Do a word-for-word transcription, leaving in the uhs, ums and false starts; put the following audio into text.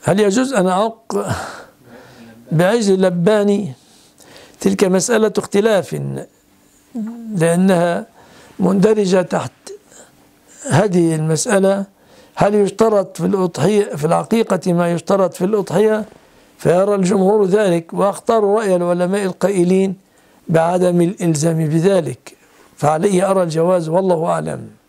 هل يجوز أن أعق بعجل لباني؟ تلك مسألة اختلاف، لأنها مندرجة تحت هذه المسألة. هل يشترط في الأضحية في العقيقة ما يشترط في الأضحية؟ فيرى الجمهور ذلك، واختار رأي العلماء القائلين بعدم الإلزام بذلك، فعليه أرى الجواز والله أعلم.